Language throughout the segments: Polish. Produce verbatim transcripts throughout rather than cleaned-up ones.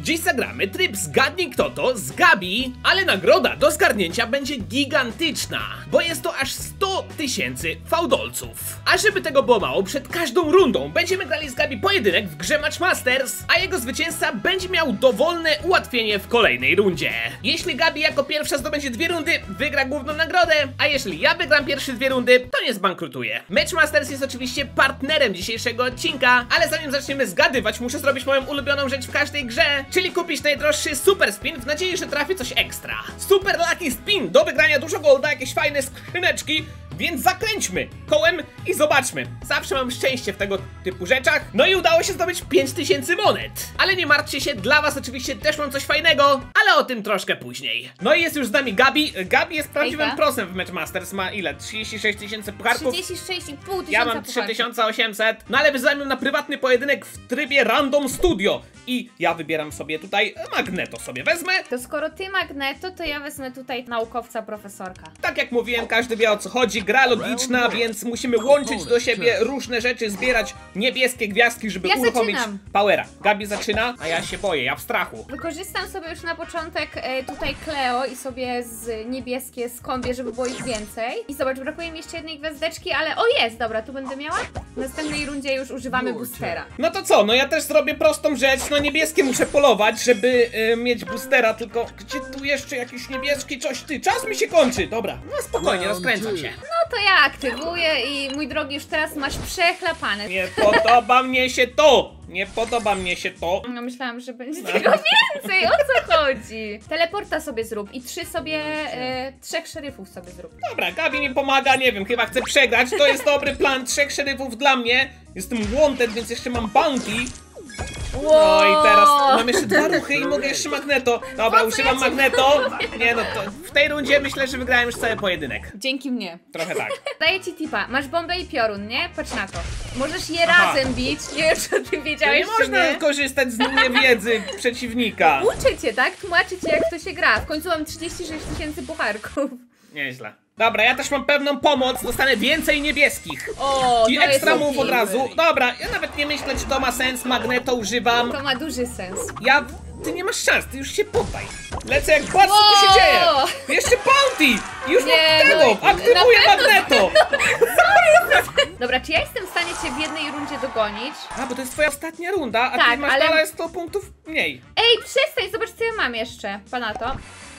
Dziś zagramy tryb Zgadnij Kto To z Gabi, ale nagroda do zgarnięcia będzie gigantyczna, bo jest to aż sto tysięcy fałdolców. A żeby tego było mało, przed każdą rundą będziemy grali z Gabi pojedynek w grze Matchmasters, a jego zwycięzca będzie miał dowolne ułatwienie w kolejnej rundzie. Jeśli Gabi jako pierwsza zdobędzie dwie rundy, wygra główną nagrodę, a jeśli ja wygram pierwsze dwie rundy, to nie zbankrutuje. Matchmasters jest oczywiście partnerem dzisiejszego odcinka, ale zanim zaczniemy zgadywać, muszę zrobić moją ulubioną rzecz w każdej grze, czyli kupić najdroższy super spin w nadziei, że trafi coś ekstra. Super Lucky Spin, do wygrania dużo golda, jakieś fajne skrzyneczki, więc zakręćmy kołem i zobaczmy. Zawsze mam szczęście w tego typu rzeczach. No i udało się zdobyć pięć tysięcy monet. Ale nie martwcie się, dla was oczywiście też mam coś fajnego, ale o tym troszkę później. No i jest już z nami Gabi. Gabi jest prawdziwym Hejka. prosem w Matchmasters. Ma ile? trzydzieści sześć tysięcy pucharków? trzydzieści sześć i pół tysiąca Ja mam trzy tysiące osiemset. No ale wyzywam na prywatny pojedynek w trybie Random Studio. I ja wybieram sobie tutaj Magneto sobie wezmę. To skoro ty Magneto, to ja wezmę tutaj naukowca profesorka. Tak jak mówiłem, każdy wie o co chodzi, gra logiczna, więc musimy łączyć do siebie różne rzeczy, zbierać niebieskie gwiazdki, żeby Ja uruchomić zaczynam. powera. Gabi zaczyna, a ja się boję, ja w strachu. Wykorzystam sobie już na początek e, tutaj Cleo i sobie z niebieskie skąpię, żeby było ich więcej. I zobacz, brakuje mi jeszcze jednej gwiazdeczki, ale o jest, dobra, tu będę miała. W następnej rundzie już używamy boostera. No to co, no ja też zrobię prostą rzecz, no niebieskie muszę polować, żeby y, mieć boostera, tylko gdzie tu jeszcze jakiś niebieski coś, ty, czas mi się kończy, dobra, no spokojnie, rozkręcam się. No to ja aktywuję i mój drogi, już teraz masz przechlapane. Nie podoba mnie się to, nie podoba mnie się to. No myślałam, że będzie tego więcej, o co chodzi? Teleporta sobie zrób i trzy sobie, e, trzech szeryfów sobie zrób. Dobra, Gabi mi pomaga, nie wiem, chyba chcę przegrać, to jest dobry plan, trzech szeryfów dla mnie, jestem wanted, więc jeszcze mam bounty. No i teraz mam jeszcze dwa ruchy i mogę jeszcze Magneto. Dobra, Po co używam ja cię Magneto. Nie no, to w tej rundzie myślę, że wygrałem już cały pojedynek. Dzięki mnie. Trochę tak. Daję ci tipa, masz bombę i piorun, nie? Patrz na to. Możesz je Aha. razem bić, nie wiem czy ty To wiedziałeś, nie czy można nie. korzystać z niewiedzy przeciwnika. Uczę cię, tak? Tłumaczę ci jak to się gra. W końcu mam trzydzieści sześć tysięcy pucharków. Nieźle. Dobra, ja też mam pewną pomoc, dostanę więcej niebieskich. O, I to ekstra jest move od okej. razu. Dobra, ja nawet nie myślę, czy to ma sens, Magneto używam. To ma duży sens. Ja... Ty nie masz szans, ty już się poddaj. Lecę jak patrz, co tu się Wow. dzieje. Jeszcze bounty. Już Nie, mam tego, no, aktywuję na pewno- Magneto. Dobra, czy ja jestem w stanie cię w jednej rundzie dogonić? A, bo to jest twoja ostatnia runda, a Tak, ty masz ale- dalej sto punktów mniej. Ej, przestań, zobacz co ja mam jeszcze. Pana to.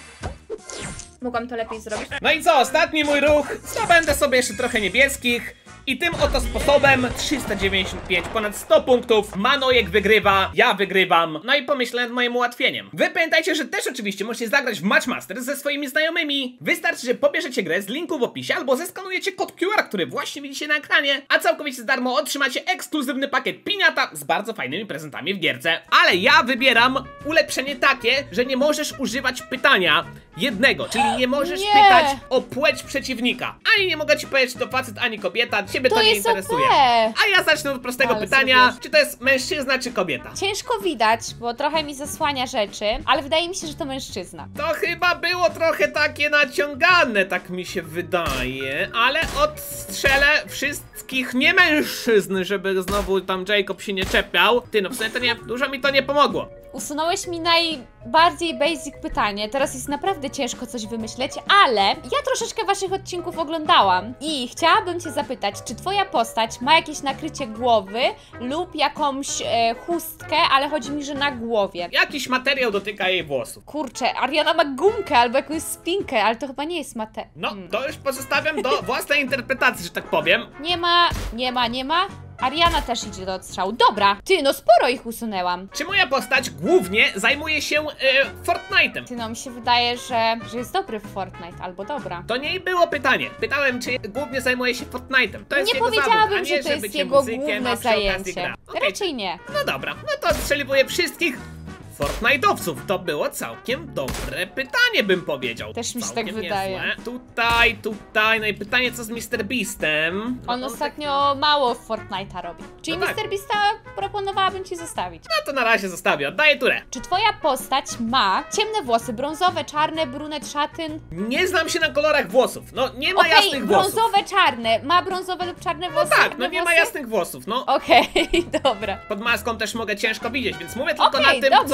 Mogłam to lepiej zrobić. No i co, ostatni mój ruch, zdobędę sobie jeszcze trochę niebieskich. I tym oto sposobem trzysta dziewięćdziesiąt pięć, ponad sto punktów, Manojek wygrywa, ja wygrywam. No i pomyślę nad moim ułatwieniem. Wy pamiętajcie, że też oczywiście możecie zagrać w Matchmasters ze swoimi znajomymi. Wystarczy, że pobierzecie grę z linku w opisie albo zeskanujecie kod Q R, który właśnie widzicie na ekranie, a całkowicie za darmo otrzymacie ekskluzywny pakiet Piniata z bardzo fajnymi prezentami w gierce. Ale ja wybieram ulepszenie takie, że nie możesz używać pytania jednego, czyli nie możesz Nie. pytać o płeć przeciwnika. Ani nie mogę ci powiedzieć, czy to facet, ani kobieta, ciebie to, To nie jest interesuje. O P. A ja zacznę od prostego Ale pytania, sobie. czy to jest mężczyzna, czy kobieta? Ciężko widać, bo trochę mi zasłania rzeczy, ale wydaje mi się, że to mężczyzna. To chyba było trochę takie naciągane, tak mi się wydaje, ale odstrzelę wszystkich nie mężczyzn, żeby znowu tam Jacob się nie czepiał. Ty, no w sumie to nie, dużo mi to nie pomogło. Usunąłeś mi najbardziej basic pytanie, teraz jest naprawdę ciężko coś wymyśleć, ale ja troszeczkę waszych odcinków oglądałam i chciałabym cię zapytać, czy twoja postać ma jakieś nakrycie głowy lub jakąś e, chustkę, ale chodzi mi, że na głowie. Jakiś materiał dotyka jej włosów. Kurczę, Ariana ma gumkę albo jakąś spinkę, ale to chyba nie jest mate... No, Hmm. to już pozostawiam do własnej interpretacji, że tak powiem. Nie ma, nie ma, nie ma. Ariana też idzie do odstrzału. Dobra, ty, no sporo ich usunęłam. Czy moja postać głównie zajmuje się e, Fortnite'em? Ty, no mi się wydaje, że, że jest dobry w Fortnite, albo dobra. To nie było pytanie. Pytałem, czy głównie zajmuje się Fortnite'em. To jest Nie jego powiedziałabym, zawód, a nie, że to jest bycie jego muzykiem, główne a przy okazji zajęcie. gra. Okej. Raczej nie. No dobra, no to odstrzeliwuję wszystkich Fortnite'owców. To było całkiem dobre pytanie, bym powiedział. Też mi się Całkiem tak wydaje. niezłe. Tutaj, tutaj, no i pytanie, co z mister Beastem? On No, ostatnio mało w Fortnite'a robi. Czyli No tak. mister Beasta proponowałabym ci zostawić. No to na razie zostawię, oddaję turę. Czy twoja postać ma ciemne włosy, brązowe, czarne, brunet, szatyn? Nie znam się na kolorach włosów. No, nie ma Okej, jasnych włosów. brązowe, czarne. Ma brązowe lub czarne włosy? Tak, no czarne nie ma włosy? jasnych włosów, no. Okej, dobra. Pod maską też mogę ciężko widzieć, więc mówię tylko Okej, na tym, dobrze. co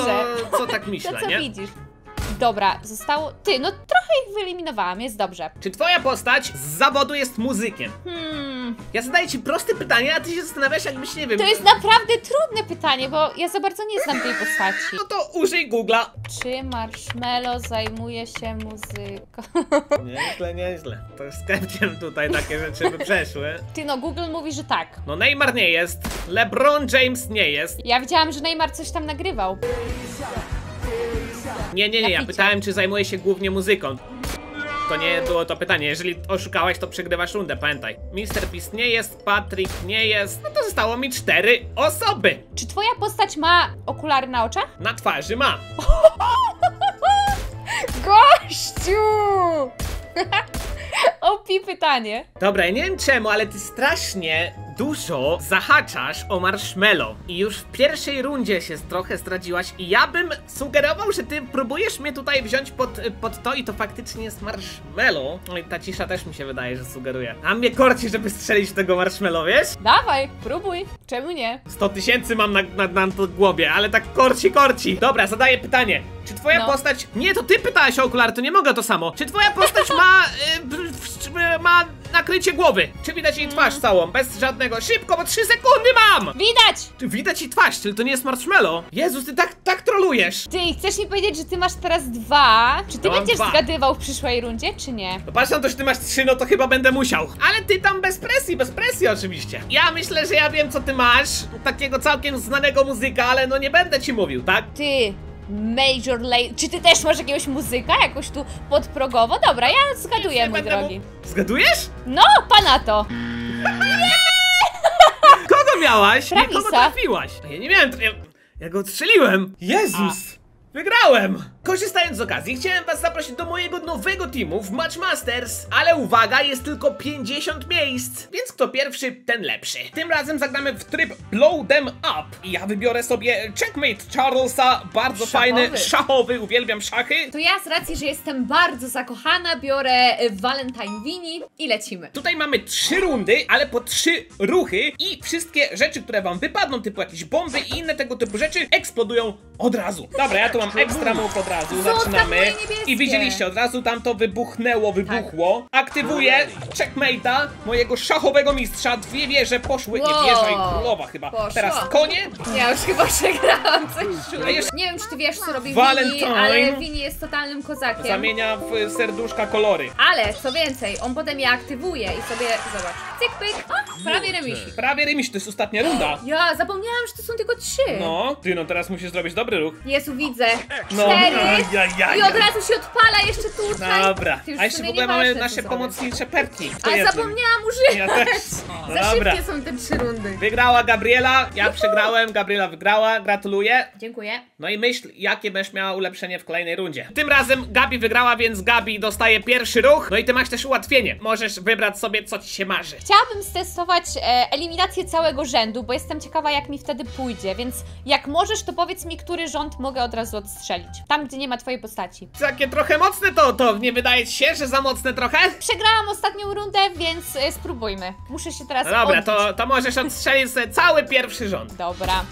Dobrze. co, co tak myślę, To co nie? widzisz? Dobra, zostało... Ty, no trochę ich wyeliminowałam, jest dobrze. Czy twoja postać z zawodu jest muzykiem? Hmm... Ja zadaję ci proste pytanie, a ty się zastanawiasz, jakbyś, nie wiem... To jest naprawdę trudne pytanie, bo ja za bardzo nie znam tej postaci. No to użyj Google'a. Czy Marshmallow zajmuje się muzyką? Nieźle, nieźle. To z Kepciem tutaj takie rzeczy by przeszły. Ty no, Google mówi, że tak. No Neymar nie jest, LeBron James nie jest. Ja widziałam, że Neymar coś tam nagrywał. Nie, nie, nie, ja Napicie. pytałem, czy zajmuje się głównie muzyką. To nie było to pytanie, jeżeli oszukałaś, to przegrywasz rundę, pamiętaj. mister Beast nie jest, Patrick nie jest, no to zostało mi cztery osoby. Czy twoja postać ma okulary na oczach? Na twarzy ma. Gościu! O pi pytanie. Dobra, ja nie wiem czemu, ale ty strasznie dużo zahaczasz o Marshmallow. I już w pierwszej rundzie się trochę zdradziłaś i ja bym sugerował, że ty próbujesz mnie tutaj wziąć pod, pod to i to faktycznie jest Marshmallow. No i ta cisza też mi się wydaje, że sugeruje. A mnie korci, żeby strzelić w tego Marshmallow, wiesz? Dawaj, próbuj. Czemu nie? sto tysięcy mam na, na, na to głowie, ale tak korci, korci. Dobra, zadaję pytanie. Czy twoja No. postać... Nie, to ty pytałeś o okulary, to nie mogę to samo. Czy twoja postać ma... Y, b- b- ma nakrycie głowy? Czy widać jej twarz całą, bez żadnego? Szybko, bo trzy sekundy mam! Widać! Czy widać jej twarz, czyli to nie jest Marshmallow? Jezus, ty tak, tak trolujesz. Ty, chcesz mi powiedzieć, że ty masz teraz dwa? Czy ty Ja mam będziesz dwa. zgadywał w przyszłej rundzie, czy nie? No patrz na to, że ty masz trzy, no to chyba będę musiał. Ale ty tam bez presji, bez presji oczywiście. Ja myślę, że ja wiem, co ty masz. Takiego całkiem znanego muzyka, ale no nie będę ci mówił, tak? Ty, Major Lay... Czy ty też masz jakiegoś muzyka? Jakoś tu podprogowo? Dobra, ja zgaduję, Nie mój będę mu- drogi. Zgadujesz? No, pana to! Kogo miałaś? Nie, kogo Travisa. trafiłaś? Ja nie miałem, ja, ja go odstrzeliłem. Jezus! Wygrałem! Korzystając z okazji, chciałem was zaprosić do mojego nowego teamu w Matchmasters. Ale uwaga, jest tylko pięćdziesiąt miejsc, więc kto pierwszy, ten lepszy. Tym razem zagramy w tryb Blow Them Up. I ja wybiorę sobie Checkmate Charlesa, bardzo Szachowy. fajny, szachowy, uwielbiam szachy. To ja z racji, że jestem bardzo zakochana, biorę y, Valentine Vini i lecimy. Tutaj mamy trzy rundy, ale po trzy ruchy i wszystkie rzeczy, które wam wypadną, typu jakieś bomby i inne tego typu rzeczy, eksplodują od razu. Dobra, ja tu mam ekstra move od razu, Zostaw zaczynamy. moje niebieskie. I widzieliście, od razu tam to wybuchnęło, wybuchło. Aktywuję checkmate'a, mojego szachowego mistrza. Dwie wieże poszły, nie Wow. wieża i królowa chyba. Poszło. Teraz konie. Ja już chyba przegrałam coś czuję. A jeszcze Nie wiem, czy ty wiesz, co robi Valentine. Vini, ale Vini jest totalnym kozakiem. zamienia w serduszka kolory. Ale, co więcej, on potem je aktywuje i sobie, zobacz, cyk pyk, o, prawie remisik. Prawie remis, to jest ostatnia runda. Ja zapomniałam, że to są tylko trzy. No, ty no teraz musisz zrobić dobry ruch. Jezu, widzę. No, Cztery. ajajaj. I od razu się odpala jeszcze tutaj. Dobra, Ty już a jeszcze w sumie ogóle nieważne, mamy co nasze zrobię. pomocnicze perki. To Ale jest- zapomniałam używać. Ja też. No Za dobra. szybkie są te trzy rundy. Wygrała Gabriela, ja przegrałem, Gabriela wygrała, gratuluję. Dziękuję. No i myśl, jakie będziesz miała ulepszenie w kolejnej rundzie. Tym razem Gabi wygrała, więc Gabi dostaje pierwszy ruch. No i ty masz też ułatwienie. Możesz wybrać sobie, co ci się marzy. Chciałabym stestować e, eliminację całego rzędu, bo jestem ciekawa, jak mi wtedy pójdzie, więc jak możesz, to powiedz mi, który rząd mogę od razu odstrzelić. Tam, gdzie nie ma twojej postaci. Takie trochę mocne to, to nie wydaje ci się, że za mocne trochę? Przegrałam ostatnią rundę, więc e, spróbujmy. Muszę się teraz No dobra, odbić. to, to możesz odstrzelić sobie cały pierwszy rząd. Dobra.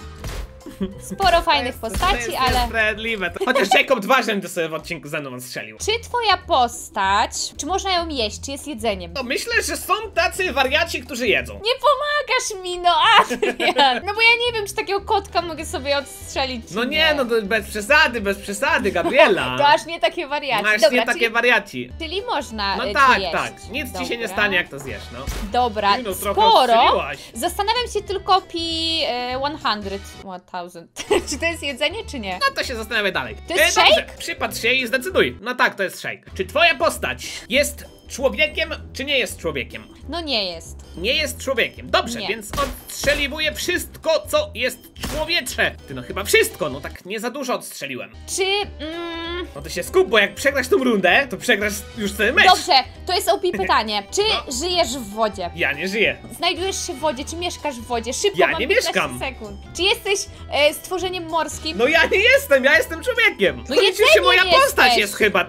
Sporo fajnych To postaci, jest ale... niesprawiedliwe. Chociaż Jacob dwa rzędy sobie w odcinku ze mną odstrzelił. Czy twoja postać, czy można ją jeść, czy jest jedzeniem? No myślę, że są tacy wariaci, którzy jedzą. Nie pomagasz mi, no Adrian! No bo ja nie wiem, czy takiego kotka mogę sobie odstrzelić, czy No nie, no to bez przesady, bez przesady, Gabriela. To aż nie takie wariacje. Masz Dobra, nie takie czyli, wariaci. czyli można No e, tak, cię jeść. tak. Nic ci się nie Dobra. stanie, jak to zjesz, no. Dobra, Ty no, trochę sporo. odstrzeliłaś. Zastanawiam się tylko pi e, sto. Czy to jest jedzenie, czy nie? No to się zastanawiaj dalej. To jest dobrze, shake? przypatrz się i zdecyduj. No tak, to jest shake. Czy twoja postać jest człowiekiem, czy nie jest człowiekiem? No nie jest. Nie jest człowiekiem. Dobrze, Nie. więc odstrzeliwuję wszystko, co jest człowiecze. Ty no chyba wszystko, no tak nie za dużo odstrzeliłem. Czy... Mm, No to się skup, bo jak przegrasz tą rundę, to przegrasz już cały mecz. dobrze, to jest O P pytanie. Czy No. żyjesz w wodzie? Ja nie żyję. Znajdujesz się w wodzie, czy mieszkasz w wodzie? Szybko, Ja mam nie piętnaście mieszkam. sekund. Czy jesteś e, stworzeniem morskim? No ja nie jestem, ja jestem człowiekiem. No To liczy się jedzeniem moja postać jesteś. jest chyba, tak?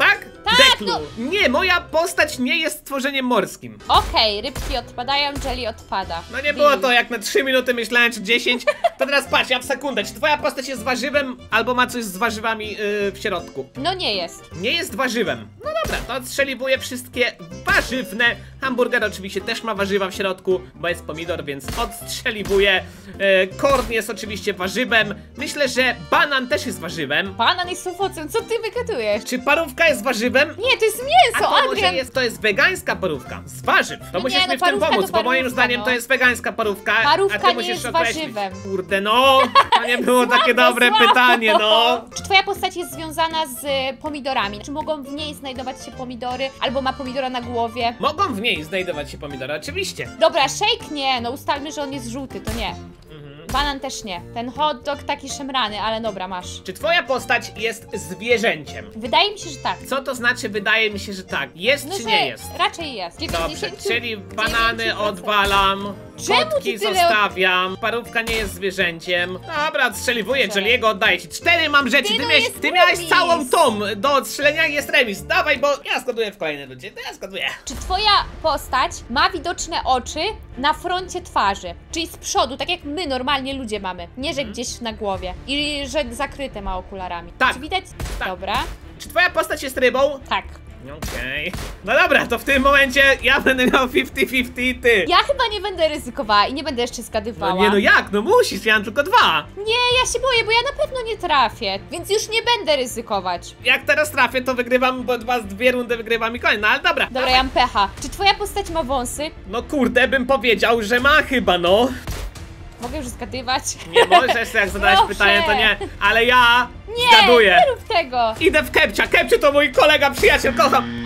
Deklu. no. Nie, moja postać nie jest stworzeniem morskim. Okej, rybki odpadają, jelly odpada. No nie było to jak na trzy minuty myślałem, czy dziesięć. To teraz patrz, ja w sekundę. Czy twoja postać jest warzywem, albo ma coś z warzywami yy, w środku? No nie jest. Nie jest warzywem. No dobra, to odstrzeliwuję wszystkie warzywne. Hamburger oczywiście też ma warzywa w środku, bo jest pomidor, więc odstrzeliwuję. Yy, korn jest oczywiście warzywem. Myślę, że banan też jest warzywem. Banan jest owocem, co ty wygadujesz? Czy parówka jest warzywem? Nie, to jest A mięso, to może Adrian! jest, to jest wegańska parówka, z warzyw. To No musisz nie, no mi w tym parówka to pomóc, bo moim parówka, zdaniem no. to jest wegańska parówka. Parówka a ty nie musisz jest określić. warzywem. Kurde, no, to nie było takie Słabo, dobre słabo. pytanie, no. Czy twoja postać jest związana z e, pomidorami? Czy mogą w niej znajdować się pomidory? Albo ma pomidora na głowie? Mogą w niej znajdować się pomidory, oczywiście. Dobra, shake nie, no ustalmy, że on jest żółty, to nie. Banan też nie. Ten hot dog taki szemrany, ale dobra, masz. Czy twoja postać jest zwierzęciem? Wydaje mi się, że tak. Co to znaczy wydaje mi się, że tak? Jest No, czy że nie jest? raczej jest. Dobrze, dziewięćdziesiąt czyli banany dziewięć procent. odwalam, Czemu kotki ty tyle od- zostawiam, parówka nie jest zwierzęciem. Dobra, odstrzeliwuję, Dobrze. Jelly'ego oddaję ci. Cztery mam rzeczy, Ty, ty, no miałeś, jest ty miałeś remis. całą tom do odstrzelenia i jest remis. Dawaj, bo ja zgaduję w kolejne ludzie, to ja zgaduję. Czy twoja postać ma widoczne oczy na froncie twarzy? Czyli z przodu, tak jak my normalnie ludzie mamy. Nie, że gdzieś na głowie. I że zakryte ma okularami. Tak. Czy widać? Tak. Dobra. Czy twoja postać jest rybą? Tak. Okej. No dobra, to w tym momencie ja będę miał pięćdziesiąt pięćdziesiąt ty. Ja chyba nie będę ryzykowała i nie będę jeszcze zgadywała. No nie, no jak? No musisz, ja mam tylko dwa. Nie, ja się boję, bo ja na pewno nie trafię. Więc już nie będę ryzykować. Jak teraz trafię, to wygrywam, bo dwa, dwie rundy wygrywam i koniec, no ale dobra. Dobra, ja mam pecha. Czy twoja postać ma wąsy? No kurde, bym powiedział, że ma chyba, no. Mogę już zgadywać? Nie możesz, jak zadałeś Proszę. pytanie, to nie. Ale ja Nie, zgaduję. nie rób tego. Idę w Kepcia. Kepciu to mój kolega, przyjaciel, kocham.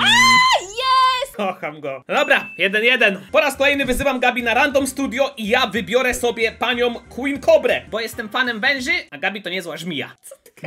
Jest! Kocham go. No dobra, jeden jeden. Po raz kolejny wyzywam Gabi na Random Studio i ja wybiorę sobie panią Queen Cobrę, bo jestem fanem węży, a Gabi to niezła żmija.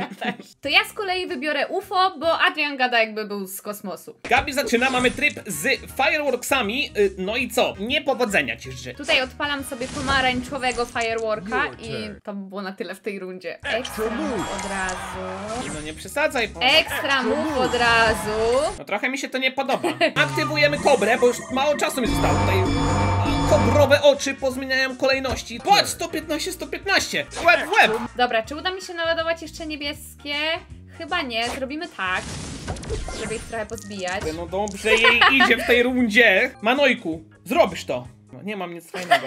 To ja z kolei wybiorę U F O, bo Adrian gada jakby był z kosmosu. Gabi zaczyna, mamy tryb z fireworksami, y, no i co? Niepowodzenia ci życzę. Tutaj odpalam sobie pomarańczowego fireworka i to by było na tyle w tej rundzie. Ekstra move od razu. No nie przesadzaj. Ekstra move od razu. No trochę mi się to nie podoba. Aktywujemy kobrę, bo już mało czasu mi zostało tutaj. A, kobrowe oczy pozmieniają kolejności. Patrz, sto piętnaście, sto piętnaście. Łeb w łeb. Dobra, czy uda mi się naładować jeszcze niebieskie? Chyba nie, zrobimy tak, żeby ich trochę pozbijać. No dobrze jej idzie w tej rundzie. Manojku, zrobisz to. No nie mam nic fajnego.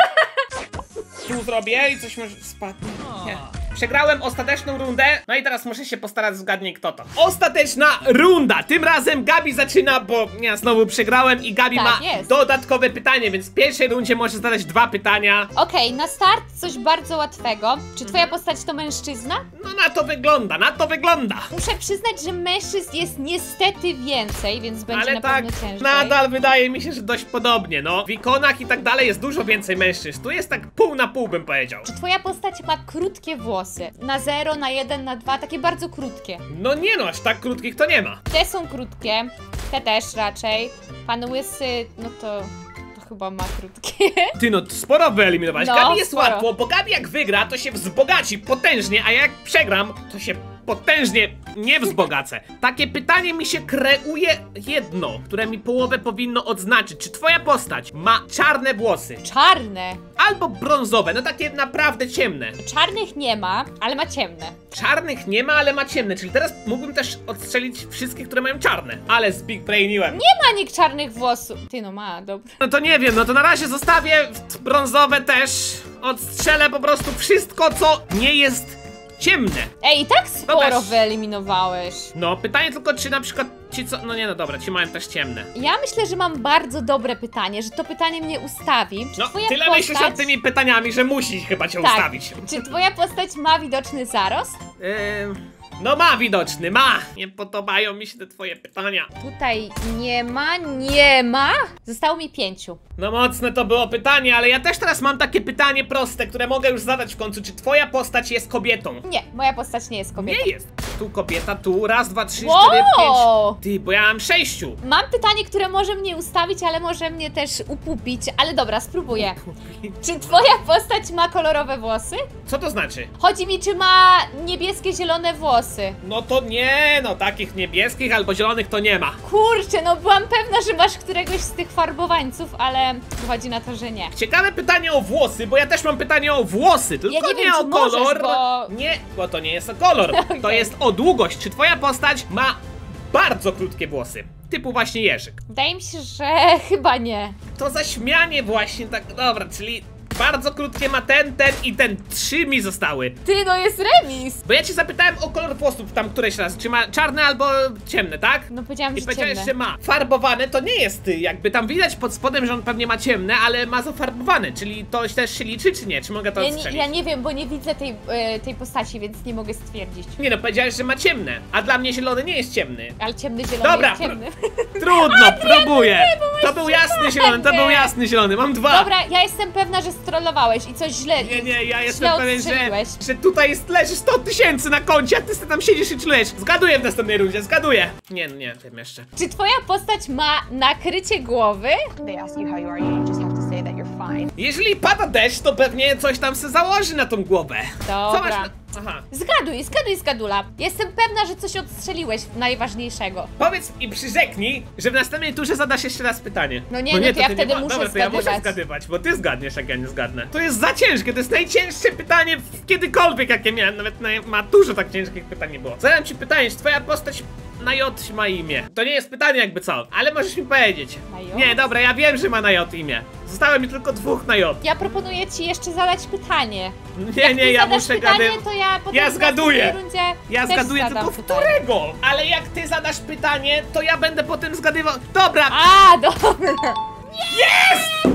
Tu zrobię i coś może spadnie. Nie. Przegrałem ostateczną rundę, no i teraz muszę się postarać, zgadnij kto to. Ostateczna runda! Tym razem Gabi zaczyna, bo ja znowu przegrałem i Gabi Tak, ma jest. dodatkowe pytanie, więc w pierwszej rundzie może zadać dwa pytania. Okej, na start coś bardzo łatwego. Czy twoja postać to mężczyzna? No na to wygląda, na to wygląda. Muszę przyznać, że mężczyzn jest niestety więcej, więc będzie Ale na tak, pewno ciężej. nadal wydaje mi się, że dość podobnie, no. W ikonach i tak dalej jest dużo więcej mężczyzn. Tu jest tak pół na pół, bym powiedział. Czy twoja postać ma krótkie włosy? Na zero, na jeden, na dwa, takie bardzo krótkie. No nie no, aż tak krótkich to nie ma. Te są krótkie, te też raczej. Pan Łysy, no to... to chyba ma krótkie. Ty no, sporo wyeliminować. No, Gabi jest sporo. łatwo, bo Gabi jak wygra, to się wzbogaci potężnie, a jak przegram, to się potężnie nie wzbogacę. Takie pytanie mi się kreuje jedno, które mi połowę powinno odznaczyć. Czy twoja postać ma czarne włosy? Czarne. Albo brązowe, no takie naprawdę ciemne. Czarnych nie ma, ale ma ciemne. Czarnych nie ma, ale ma ciemne, czyli teraz mógłbym też odstrzelić wszystkie, które mają czarne. Ale zbig brainiłem. Nie ma nikt czarnych włosów. Ty no ma, dobra. No to nie wiem, no to na razie zostawię brązowe też. Odstrzelę po prostu wszystko, co nie jest ciemne. Ej, i tak sporo też. wyeliminowałeś. No, pytanie tylko, czy na przykład ci co... No nie, no dobra, ci mają też ciemne. Ja myślę, że mam bardzo dobre pytanie, że to pytanie mnie ustawi. Czy No, twoja tyle postać... myślisz nad tymi pytaniami, że musi chyba cię Tak. ustawić. Czy twoja postać ma widoczny zarost? Ym, no ma widoczny, ma! Nie podobają mi się te twoje pytania. Tutaj nie ma, nie ma. Zostało mi pięciu. No mocne to było pytanie, ale ja też teraz mam takie pytanie proste, które mogę już zadać w końcu. Czy twoja postać jest kobietą? Nie, moja postać nie jest kobietą. Nie jest. Tu kobieta, tu raz, dwa, trzy, Wow! cztery, pięć. Ty, bo ja mam sześciu. Mam pytanie, które może mnie ustawić, ale może mnie też upupić. Ale dobra, spróbuję. Czy twoja postać ma kolorowe włosy? Co to znaczy? Chodzi mi, czy ma niebieskie, zielone włosy. włosy. No to nie, no takich niebieskich albo zielonych to nie ma. Kurczę, no byłam pewna, że masz któregoś z tych farbowańców, ale wychodzi na to, że nie. Ciekawe pytanie o włosy, bo ja też mam pytanie o włosy, tylko Ja nie nie, wiem, o czy możesz, kolor. bo- Nie, bo to nie jest o kolor. To Okej. jest o długość. Czy twoja postać ma bardzo krótkie włosy? Typu właśnie Jerzyk. Wydaje mi się, że chyba nie. To zaśmianie właśnie tak, dobra, czyli bardzo krótkie ma ten, ten i ten. Trzy mi zostały. Ty, no jest remis! Bo ja cię zapytałem o kolor włosów tam któreś raz, czy ma czarne albo ciemne, tak? No powiedziałam, I że powiedziałeś, ciemne. że ma. Farbowane to nie jest y, jakby tam widać pod spodem, że on pewnie ma ciemne, ale ma zafarbowane, czyli to też się liczy, czy nie? Czy mogę to Ja nie, odstrzelić? ja nie wiem, bo nie widzę tej, e, tej postaci, więc nie mogę stwierdzić. Nie no, powiedziałeś, że ma ciemne, a dla mnie zielony nie jest ciemny. Ale ciemny, zielony Dobra, jest ciemny. Trudno, próbuję. To masz był jasny zielony, to był jasny zielony, mam dwa. Dobra, ja jestem pewna, że strollowałeś i coś źle. Nie, nie, ja źle jestem pewien, że, odstrzeliłeś. że tutaj jest, leży sto tysięcy na koncie, a ty sobie tam siedzisz i czujesz. Zgaduję w następnej rundzie, zgaduję. Nie, no nie, wiem jeszcze. Czy twoja postać ma nakrycie głowy? They ask you how you are, you just have to say that you're fine. Jeżeli pada deszcz, to pewnie coś tam se założy na tą głowę. Co Dobra. masz na... Aha. Zgaduj, zgaduj, zgadula. Jestem pewna, że coś odstrzeliłeś najważniejszego. Powiedz i przyrzeknij, że w następnej turze zadasz jeszcze raz pytanie. No nie, no to ty ja nie wtedy ma- muszę Dobra, to ja muszę zgadywać. zgadywać, bo ty zgadniesz, jak ja nie zgadnę. To jest za ciężkie, to jest najcięższe pytanie w- kiedykolwiek, jakie miałem. Nawet na maturze tak ciężkich pytań nie było. Zadam ci pytanie, czy twoja postać na J ma imię? To nie jest pytanie jakby co, ale możesz mi powiedzieć. Na J? Nie, dobra, ja wiem, że ma na J imię. Zostało mi tylko dwóch na J. Ja proponuję ci jeszcze zadać pytanie. Nie, Jak nie, ty ja zadasz muszę pytanie, gadywać. to ja potem Ja w zgaduję. następnej rundzie Ja też zgaduję zadam tylko w pytanie. którego! Ale jak ty zadasz pytanie, to ja będę potem zgadywał. Dobra! A, dobra. Jest!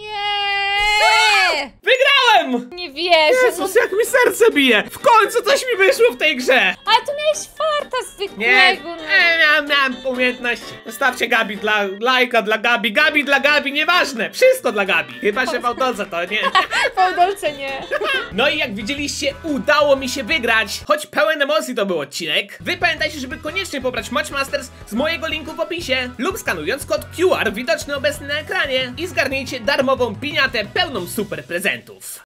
Nie! Wygrałem! Nie wierzę. No, Jezus, jak mi serce bije! W końcu coś mi wyszło w tej grze! ale tu miałeś farta Nie, zwykłego. no. nie miałem, miałem umiejętności. Zostawcie Gabi dla lajka dla Gabi, Gabi dla Gabi, nieważne, wszystko dla Gabi. Chyba, że w autodze to nie. Fałdolce nie. No i jak widzieliście, udało mi się wygrać. Choć pełen emocji to był odcinek. Wy pamiętajcie, żeby koniecznie pobrać Match Masters z mojego linku w opisie lub skanując kod Q R widoczny obecny na ekranie i zgarnijcie darmową piniatę pełną super prezentów.